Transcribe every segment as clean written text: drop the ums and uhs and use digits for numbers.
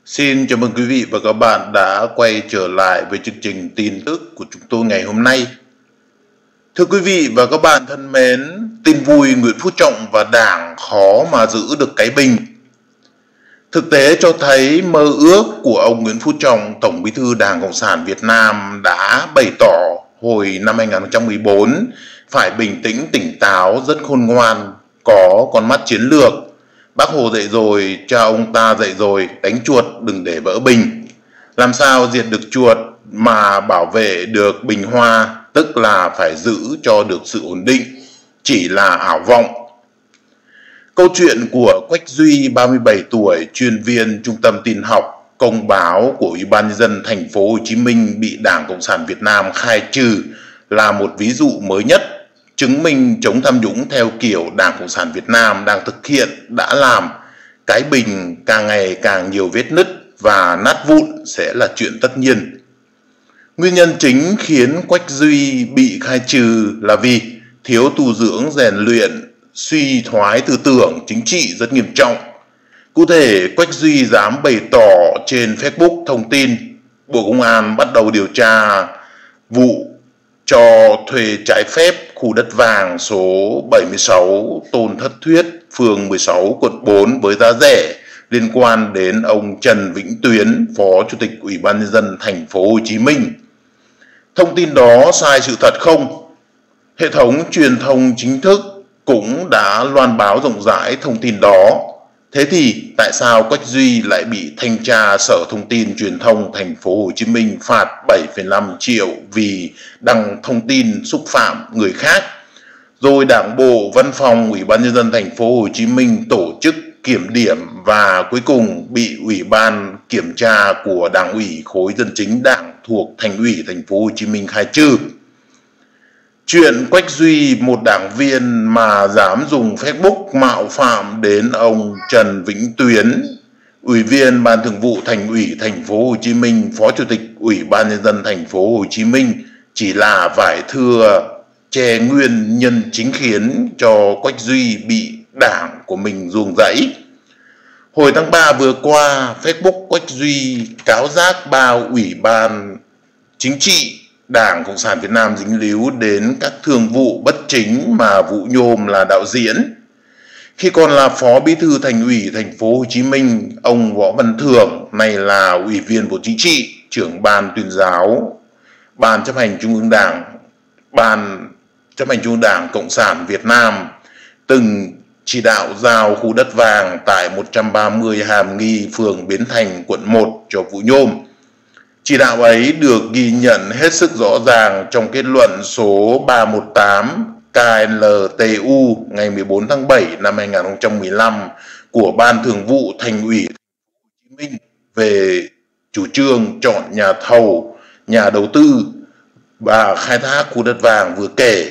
Xin chào mừng quý vị và các bạn đã quay trở lại với chương trình tin tức của chúng tôi ngày hôm nay. Thưa quý vị và các bạn thân mến, tin vui Nguyễn Phú Trọng và Đảng khó mà giữ được cái bình. Thực tế cho thấy mơ ước của ông Nguyễn Phú Trọng, Tổng Bí thư Đảng Cộng sản Việt Nam đã bày tỏ hồi năm 2014 phải bình tĩnh, tỉnh táo, rất khôn ngoan, có con mắt chiến lược. Bác Hồ dạy rồi, cha ông ta dạy rồi, đánh chuột đừng để vỡ bình. Làm sao diệt được chuột mà bảo vệ được bình hoa, tức là phải giữ cho được sự ổn định, chỉ là ảo vọng. Câu chuyện của Quách Duy, 37 tuổi, chuyên viên Trung tâm Tin học, công báo của Ủy ban nhân dân thành phố Hồ Chí Minh bị Đảng Cộng sản Việt Nam khai trừ là một ví dụ mới nhất, chứng minh chống tham nhũng theo kiểu Đảng Cộng sản Việt Nam đang thực hiện đã làm. Cái bình càng ngày càng nhiều vết nứt và nát vụn sẽ là chuyện tất nhiên. Nguyên nhân chính khiến Quách Duy bị khai trừ là vì thiếu tu dưỡng rèn luyện, suy thoái tư tưởng chính trị rất nghiêm trọng. Cụ thể, Quách Duy dám bày tỏ trên Facebook thông tin Bộ Công an bắt đầu điều tra vụ cho thuê trái phép khu đất vàng số 76 Tôn Thất Thuyết, phường 16, quận 4 với giá rẻ liên quan đến ông Trần Vĩnh Tuyến, Phó Chủ tịch Ủy ban nhân dân thành phố Hồ Chí Minh. Thông tin đó sai sự thật không? Hệ thống truyền thông chính thức cũng đã loan báo rộng rãi thông tin đó. Thế thì tại sao Quách Duy lại bị Thanh tra Sở Thông tin Truyền thông thành phố Hồ Chí Minh phạt 7,5 triệu vì đăng thông tin xúc phạm người khác? Rồi Đảng bộ Văn phòng Ủy ban nhân dân thành phố Hồ Chí Minh tổ chức kiểm điểm và cuối cùng bị Ủy ban kiểm tra của Đảng ủy khối dân chính Đảng thuộc Thành ủy thành phố Hồ Chí Minh khai trừ. Chuyện Quách Duy, một đảng viên mà dám dùng Facebook mạo phạm đến ông Trần Vĩnh Tuyến, Ủy viên Ban Thường vụ Thành ủy thành phố Hồ Chí Minh, Phó Chủ tịch Ủy ban nhân dân thành phố Hồ Chí Minh chỉ là vải thưa che nguyên nhân chính khiến cho Quách Duy bị đảng của mình ruồng rẫy. Hồi tháng 3 vừa qua, Facebook Quách Duy cáo giác 3 ủy ban chính trị Đảng Cộng sản Việt Nam dính líu đến các thương vụ bất chính mà Vũ Nhôm là đạo diễn. Khi còn là Phó Bí thư Thành ủy thành phố Hồ Chí Minh, ông Võ Văn Thưởng, này là Ủy viên Bộ Chính trị, trưởng Ban Tuyên giáo, Ban chấp hành Trung ương Đảng Cộng sản Việt Nam, từng chỉ đạo giao khu đất vàng tại 130 Hàm Nghi, phường Bến Thành, quận 1 cho Vũ Nhôm. Chỉ đạo ấy được ghi nhận hết sức rõ ràng trong kết luận số 318 KNLTU ngày 14 tháng 7 năm 2015 của Ban Thường vụ Thành ủy Hồ Chí Minh về chủ trương chọn nhà thầu, nhà đầu tư và khai thác khu đất vàng vừa kể.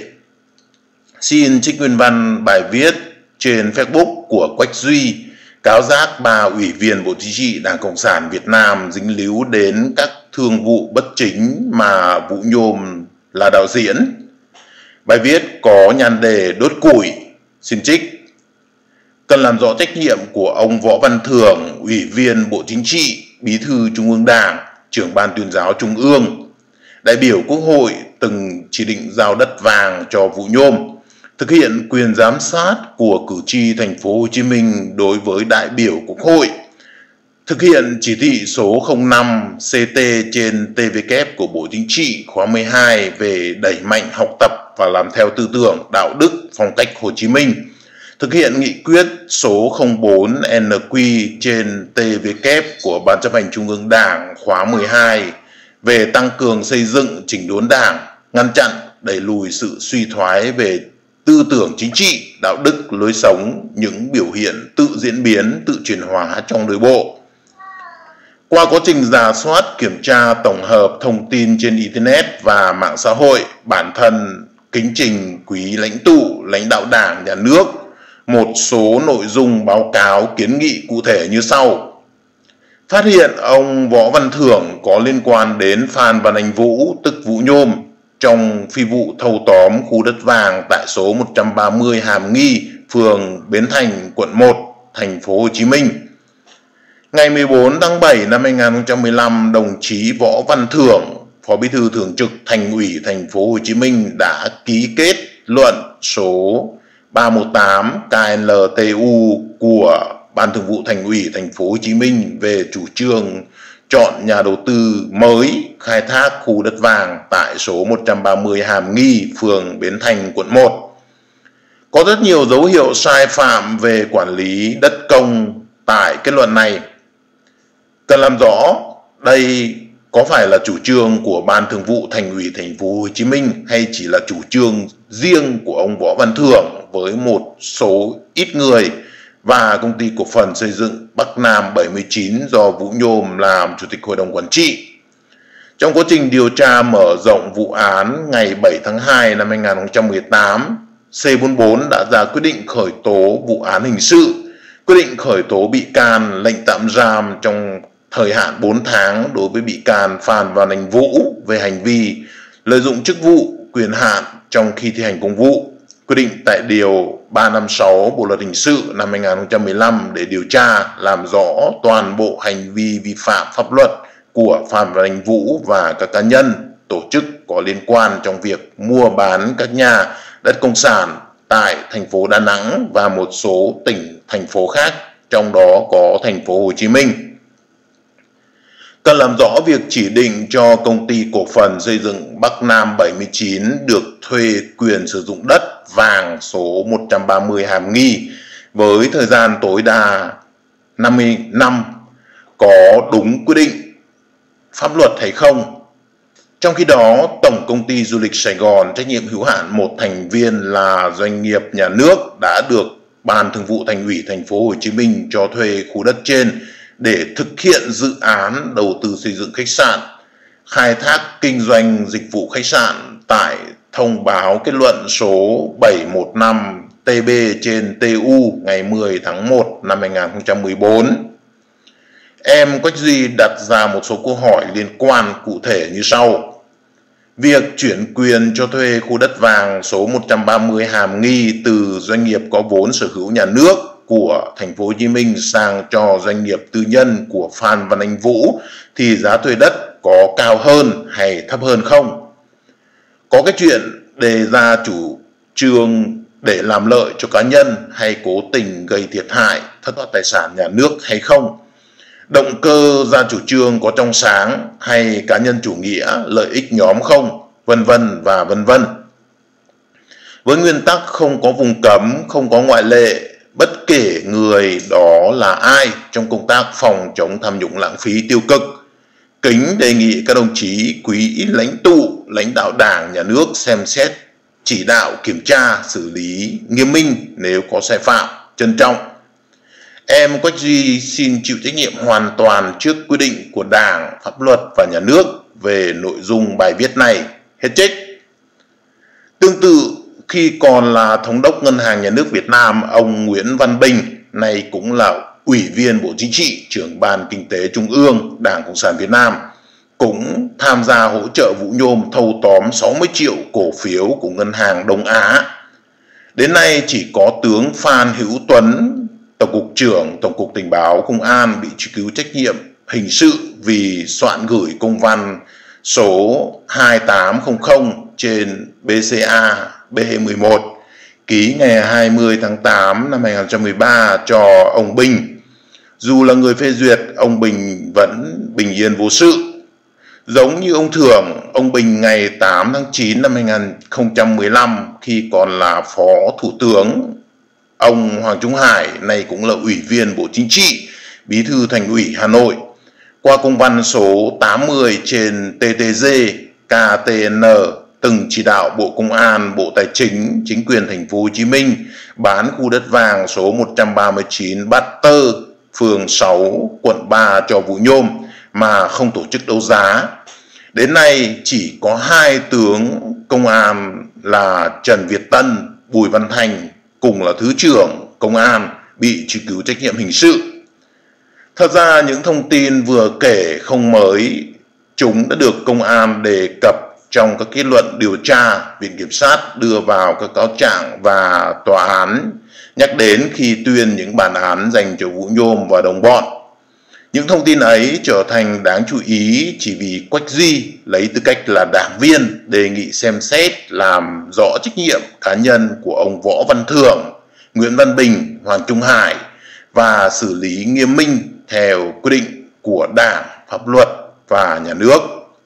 Xin trích nguyên văn bài viết trên Facebook của Quách Duy cáo giác 3 ủy viên Bộ Chính trị Đảng Cộng sản Việt Nam dính líu đến các thương vụ bất chính mà Vũ Nhôm là đạo diễn. Bài viết có nhan đề đốt củi. Xin trích: cần làm rõ trách nhiệm của ông Võ Văn Thưởng, Ủy viên Bộ Chính trị, Bí thư Trung ương Đảng, trưởng Ban Tuyên giáo Trung ương, đại biểu Quốc hội từng chỉ định giao đất vàng cho Vũ Nhôm, thực hiện quyền giám sát của cử tri thành phố Hồ Chí Minh đối với đại biểu Quốc hội, thực hiện chỉ thị số 05 CT trên TVK của Bộ Chính trị khóa 12 về đẩy mạnh học tập và làm theo tư tưởng, đạo đức, phong cách Hồ Chí Minh, thực hiện nghị quyết số 04 NQ trên TVK của Ban chấp hành Trung ương Đảng khóa 12 về tăng cường xây dựng chỉnh đốn Đảng, ngăn chặn, đẩy lùi sự suy thoái về tư tưởng chính trị, đạo đức, lối sống, những biểu hiện tự diễn biến, tự chuyển hóa trong nội bộ. Qua quá trình rà soát, kiểm tra, tổng hợp thông tin trên Internet và mạng xã hội, bản thân kính trình quý lãnh tụ, lãnh đạo Đảng, Nhà nước một số nội dung báo cáo kiến nghị cụ thể như sau. Phát hiện ông Võ Văn Thưởng có liên quan đến Phan Văn Anh Vũ, tức Vũ Nhôm, trong phi vụ thâu tóm khu đất vàng tại số 130 Hàm Nghi, phường Bến Thành, quận 1, thành phố Hồ Chí Minh. Ngày 14 tháng 7 năm 2015, đồng chí Võ Văn Thưởng, Phó Bí thư Thường trực Thành ủy Thành phố Hồ Chí Minh đã ký kết luận số 318 KNLTU của Ban Thường vụ Thành ủy Thành phố Hồ Chí Minh về chủ trương chọn nhà đầu tư mới khai thác khu đất vàng tại số 130 Hàm Nghi, phường Bến Thành, quận 1. Có rất nhiều dấu hiệu sai phạm về quản lý đất công tại kết luận này. Cần làm rõ đây có phải là chủ trương của Ban Thường vụ Thành ủy Thành phố Hồ Chí Minh hay chỉ là chủ trương riêng của ông Võ Văn Thưởng với một số ít người và công ty cổ phần xây dựng Bắc Nam 79 do Vũ Nhôm làm chủ tịch hội đồng quản trị. Trong quá trình điều tra mở rộng vụ án ngày 7 tháng 2 năm 2018, C44 đã ra quyết định khởi tố vụ án hình sự, quyết định khởi tố bị can, lệnh tạm giam trong thời hạn 4 tháng đối với bị can Phan Văn Anh Vũ về hành vi lợi dụng chức vụ, quyền hạn trong khi thi hành công vụ, quy định tại Điều 356 Bộ Luật Hình sự năm 2015 để điều tra, làm rõ toàn bộ hành vi vi phạm pháp luật của Phan Văn Anh Vũ và các cá nhân, tổ chức có liên quan trong việc mua bán các nhà đất công sản tại thành phố Đà Nẵng và một số tỉnh, thành phố khác, trong đó có thành phố Hồ Chí Minh. Cần làm rõ việc chỉ định cho công ty cổ phần xây dựng Bắc Nam 79 được thuê quyền sử dụng đất vàng số 130 Hàm Nghi với thời gian tối đa 50 năm có đúng quy định pháp luật hay không. Trong khi đó, Tổng Công ty Du lịch Sài Gòn trách nhiệm hữu hạn một thành viên là doanh nghiệp nhà nước đã được Ban Thường vụ Thành ủy Thành phố Hồ Chí Minh cho thuê khu đất trên để thực hiện dự án đầu tư xây dựng khách sạn, khai thác kinh doanh dịch vụ khách sạn tại thông báo kết luận số 715 TB trên TU ngày 10 tháng 1 năm 2014. Em Quách Duy đặt ra một số câu hỏi liên quan cụ thể như sau. Việc chuyển quyền cho thuê khu đất vàng số 130 Hàm Nghi từ doanh nghiệp có vốn sở hữu nhà nước của Thành phố Hồ Chí Minh sang cho doanh nghiệp tư nhân của Phan Văn Anh Vũ thì giá thuê đất có cao hơn hay thấp hơn không? Có cái chuyện đề ra chủ trương để làm lợi cho cá nhân hay cố tình gây thiệt hại, thất thoát tài sản nhà nước hay không? Động cơ ra chủ trương có trong sáng hay cá nhân chủ nghĩa, lợi ích nhóm không, vân vân và vân vân. Với nguyên tắc không có vùng cấm, không có ngoại lệ, bất kể người đó là ai trong công tác phòng chống tham nhũng lãng phí tiêu cực, kính đề nghị các đồng chí quý lãnh tụ, lãnh đạo Đảng, Nhà nước xem xét, chỉ đạo, kiểm tra, xử lý nghiêm minh nếu có sai phạm. Trân trọng. Em Quách Duy xin chịu trách nhiệm hoàn toàn trước quy định của Đảng, pháp luật và nhà nước về nội dung bài viết này. Hết trích. Tương tự, khi còn là Thống đốc Ngân hàng Nhà nước Việt Nam, ông Nguyễn Văn Bình, nay cũng là Ủy viên Bộ Chính trị, trưởng Ban Kinh tế Trung ương, Đảng Cộng sản Việt Nam, cũng tham gia hỗ trợ Vũ Nhôm thâu tóm 60 triệu cổ phiếu của Ngân hàng Đông Á. Đến nay chỉ có tướng Phan Hữu Tuấn, Tổng cục trưởng Tổng cục Tình báo Công an bị truy cứu trách nhiệm hình sự vì soạn gửi công văn số 2800 trên BCA B11 ký ngày 20 tháng 8 năm 2013 cho ông Bình. Dù là người phê duyệt, ông Bình vẫn bình yên vô sự. Giống như ông Thưởng, ông Bình ngày 8 tháng 9 năm 2015 khi còn là Phó Thủ tướng, ông Hoàng Trung Hải, nay cũng là Ủy viên Bộ Chính trị, Bí thư Thành ủy Hà Nội, qua công văn số 80 trên TTG KTN từng chỉ đạo Bộ Công an, Bộ Tài chính, chính quyền Thành phố Hồ Chí Minh bán khu đất vàng số 139 Bát Tơ, phường 6, quận 3 cho Vũ Nhôm mà không tổ chức đấu giá. Đến nay chỉ có 2 tướng công an là Trần Việt Tân, Bùi Văn Thành cùng là Thứ trưởng Công an bị truy cứu trách nhiệm hình sự. Thật ra những thông tin vừa kể không mới, chúng đã được công an đề cập trong các kết luận điều tra, Viện Kiểm sát đưa vào các cáo trạng và tòa án nhắc đến khi tuyên những bản án dành cho Vũ Nhôm và đồng bọn. Những thông tin ấy trở thành đáng chú ý chỉ vì Quách Duy lấy tư cách là đảng viên đề nghị xem xét làm rõ trách nhiệm cá nhân của ông Võ Văn Thưởng, Nguyễn Văn Bình, Hoàng Trung Hải và xử lý nghiêm minh theo quy định của Đảng, pháp luật và nhà nước.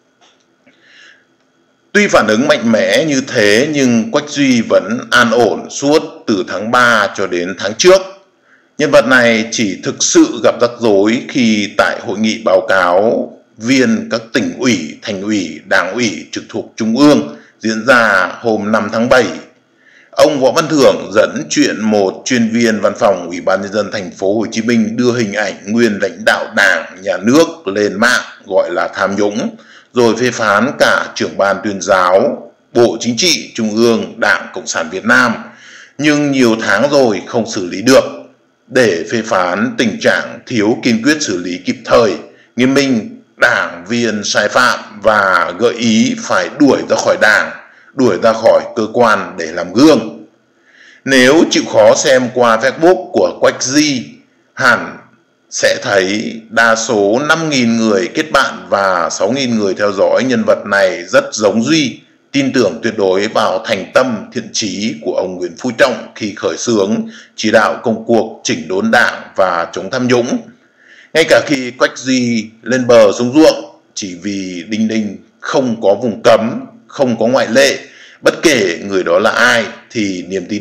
Tuy phản ứng mạnh mẽ như thế nhưng Quách Duy vẫn an ổn suốt từ tháng 3 cho đến tháng trước. Nhân vật này chỉ thực sự gặp rắc rối khi tại hội nghị báo cáo viên các tỉnh ủy, thành ủy, đảng ủy trực thuộc Trung ương diễn ra hôm 5 tháng 7. Ông Võ Văn Thưởng dẫn chuyện một chuyên viên văn phòng Ủy ban nhân dân thành phố Hồ Chí Minh đưa hình ảnh nguyên lãnh đạo Đảng, nhà nước lên mạng gọi là tham nhũng, rồi phê phán cả trưởng ban tuyên giáo, Bộ Chính trị Trung ương Đảng Cộng sản Việt Nam, nhưng nhiều tháng rồi không xử lý được, để phê phán tình trạng thiếu kiên quyết xử lý kịp thời, nghiêm minh đảng viên sai phạm và gợi ý phải đuổi ra khỏi Đảng, đuổi ra khỏi cơ quan để làm gương. Nếu chịu khó xem qua Facebook của Quách Duy, hẳn sẽ thấy đa số 5.000 người kết bạn và 6.000 người theo dõi nhân vật này rất giống Duy, tin tưởng tuyệt đối vào thành tâm thiện chí của ông Nguyễn Phú Trọng khi khởi xướng chỉ đạo công cuộc chỉnh đốn Đảng và chống tham nhũng. Ngay cả khi Quách Duy lên bờ xuống ruộng, chỉ vì đinh ninh không có vùng cấm, không có ngoại lệ, bất kể người đó là ai thì niềm tin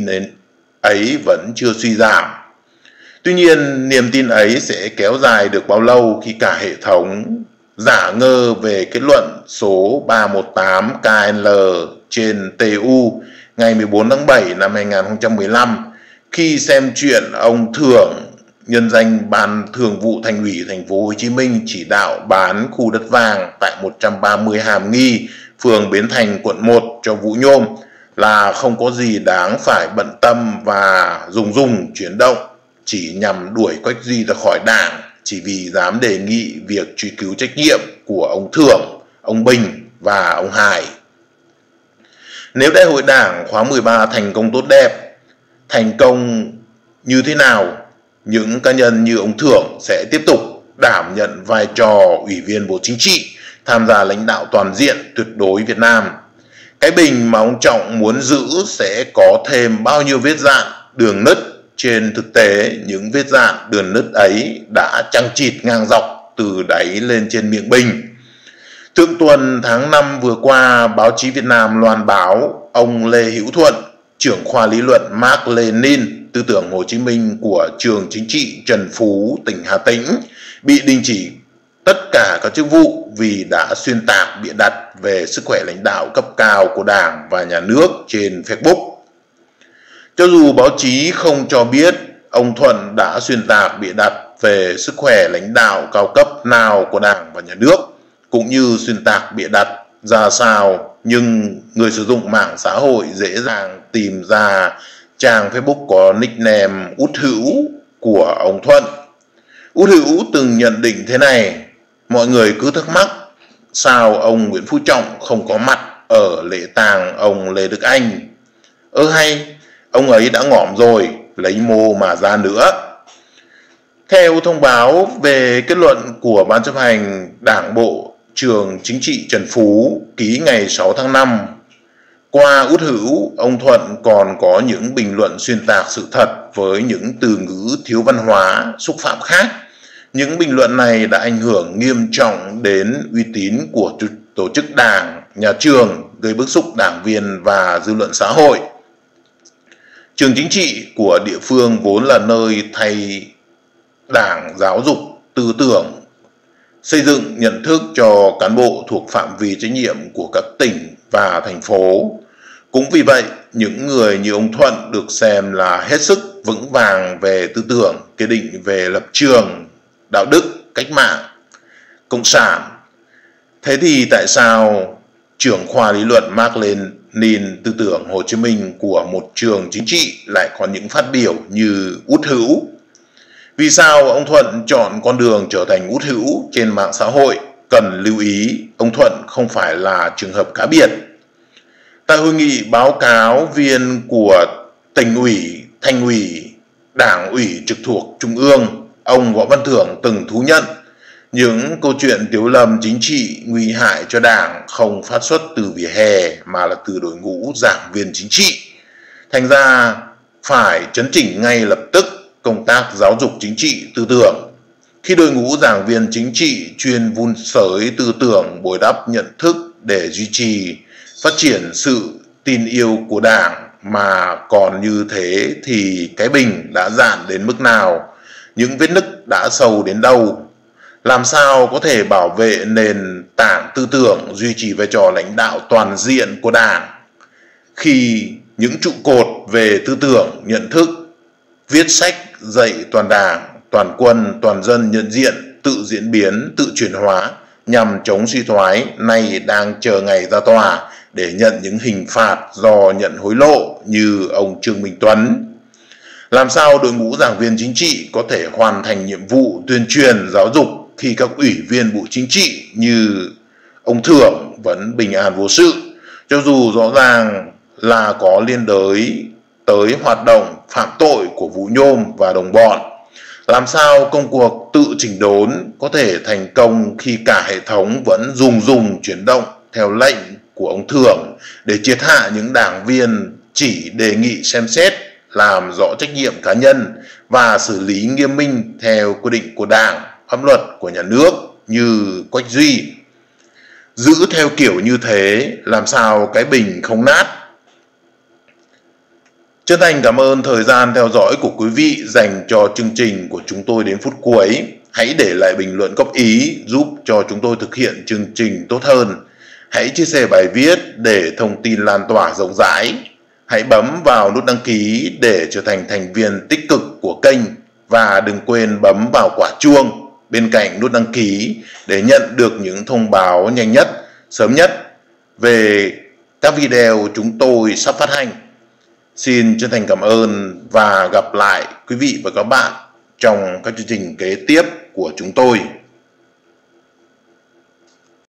ấy vẫn chưa suy giảm. Tuy nhiên, niềm tin ấy sẽ kéo dài được bao lâu khi cả hệ thống giả ngơ về kết luận số 318 KL trên TU ngày 14 tháng 7 năm 2015 khi xem chuyện ông Thưởng nhân danh Ban Thường vụ Thành ủy Thành phố Hồ Chí Minh chỉ đạo bán khu đất vàng tại 130 Hàm Nghi, phường Bến Thành, quận 1 cho Vũ Nhôm là không có gì đáng phải bận tâm và rùng chuyển động, chỉ nhằm đuổi Quách Duy ra khỏi Đảng chỉ vì dám đề nghị việc truy cứu trách nhiệm của ông Thưởng, ông Bình và ông Hải. Nếu Đại hội Đảng khóa 13 thành công tốt đẹp, thành công như thế nào, những cá nhân như ông Thưởng sẽ tiếp tục đảm nhận vai trò Ủy viên Bộ Chính trị, tham gia lãnh đạo toàn diện tuyệt đối Việt Nam. Cái bình mà ông Trọng muốn giữ sẽ có thêm bao nhiêu vết dạn, đường nứt. Trên thực tế, những vết dạn đường nứt ấy đã chằng chịt ngang dọc từ đáy lên trên miệng bình. Thượng tuần tháng 5 vừa qua, báo chí Việt Nam loan báo ông Lê Hữu Thuận, trưởng khoa lý luận Mác Lênin, tư tưởng Hồ Chí Minh của trường chính trị Trần Phú, tỉnh Hà Tĩnh, bị đình chỉ tất cả các chức vụ vì đã xuyên tạc bịa đặt về sức khỏe lãnh đạo cấp cao của Đảng và nhà nước trên Facebook. Cho dù báo chí không cho biết ông Thuận đã xuyên tạc bịa đặt về sức khỏe lãnh đạo cao cấp nào của Đảng và nhà nước, cũng như xuyên tạc bịa đặt ra sao, nhưng người sử dụng mạng xã hội dễ dàng tìm ra trang Facebook có nickname Út Hữu của ông Thuận. Út Hữu từng nhận định thế này: mọi người cứ thắc mắc sao ông Nguyễn Phú Trọng không có mặt ở lễ tang ông Lê Đức Anh. Hay, ông ấy đã ngỏm rồi, lấy mô mà ra nữa. Theo thông báo về kết luận của Ban chấp hành Đảng bộ trường chính trị Trần Phú ký ngày 6 tháng 5, qua Út Hữu, ông Thuận còn có những bình luận xuyên tạc sự thật với những từ ngữ thiếu văn hóa, xúc phạm khác. Những bình luận này đã ảnh hưởng nghiêm trọng đến uy tín của tổ chức Đảng, nhà trường, gây bức xúc đảng viên và dư luận xã hội. Trường chính trị của địa phương vốn là nơi thay Đảng giáo dục tư tưởng, xây dựng nhận thức cho cán bộ thuộc phạm vi trách nhiệm của các tỉnh và thành phố. Cũng vì vậy, những người như ông Thuận được xem là hết sức vững vàng về tư tưởng, kiên định về lập trường, đạo đức, cách mạng, cộng sản. Thế thì tại sao trưởng khoa lý luận Mác Lênin tư tưởng Hồ Chí Minh của một trường chính trị lại có những phát biểu như Út Hữu? Vì sao ông Thuận chọn con đường trở thành Út Hữu trên mạng xã hội? Cần lưu ý, ông Thuận không phải là trường hợp cá biệt. Tại hội nghị báo cáo viên của tỉnh ủy, thành ủy, đảng ủy trực thuộc Trung ương, ông Võ Văn Thưởng từng thú nhận Những câu chuyện tiếu lâm chính trị nguy hại cho Đảng không phát xuất từ vỉa hè mà là từ đội ngũ giảng viên chính trị. Thành ra phải chấn chỉnh ngay lập tức công tác giáo dục chính trị tư tưởng. Khi đội ngũ giảng viên chính trị chuyên vun sới tư tưởng, bồi đắp nhận thức để duy trì, phát triển sự tin yêu của Đảng mà còn như thế thì cái bình đã dạn đến mức nào, những vết nứt đã sâu đến đâu. Làm sao có thể bảo vệ nền tảng tư tưởng, duy trì vai trò lãnh đạo toàn diện của Đảng khi những trụ cột về tư tưởng, nhận thức, viết sách dạy toàn Đảng, toàn quân, toàn dân nhận diện, tự diễn biến, tự chuyển hóa nhằm chống suy thoái nay đang chờ ngày ra tòa để nhận những hình phạt do nhận hối lộ như ông Trương Minh Tuấn. Làm sao đội ngũ giảng viên chính trị có thể hoàn thành nhiệm vụ tuyên truyền giáo dục khi các ủy viên Bộ Chính trị như ông Thưởng vẫn bình an vô sự, cho dù rõ ràng là có liên đới tới hoạt động phạm tội của Vũ Nhôm và đồng bọn. Làm sao công cuộc tự chỉnh đốn có thể thành công khi cả hệ thống vẫn rùng chuyển động theo lệnh của ông Thưởng để triệt hạ những đảng viên chỉ đề nghị xem xét, làm rõ trách nhiệm cá nhân và xử lý nghiêm minh theo quy định của Đảng, pháp luật của nhà nước như Quách Duy. Giữ theo kiểu như thế làm sao cái bình không nát. Chân thành cảm ơn thời gian theo dõi của quý vị dành cho chương trình của chúng tôi đến phút cuối. Hãy để lại bình luận góp ý giúp cho chúng tôi thực hiện chương trình tốt hơn. Hãy chia sẻ bài viết để thông tin lan tỏa rộng rãi. Hãy bấm vào nút đăng ký để trở thành thành viên tích cực của kênh và đừng quên bấm vào quả chuông bên cạnh nút đăng ký để nhận được những thông báo nhanh nhất, sớm nhất về các video chúng tôi sắp phát hành. Xin chân thành cảm ơn và gặp lại quý vị và các bạn trong các chương trình kế tiếp của chúng tôi.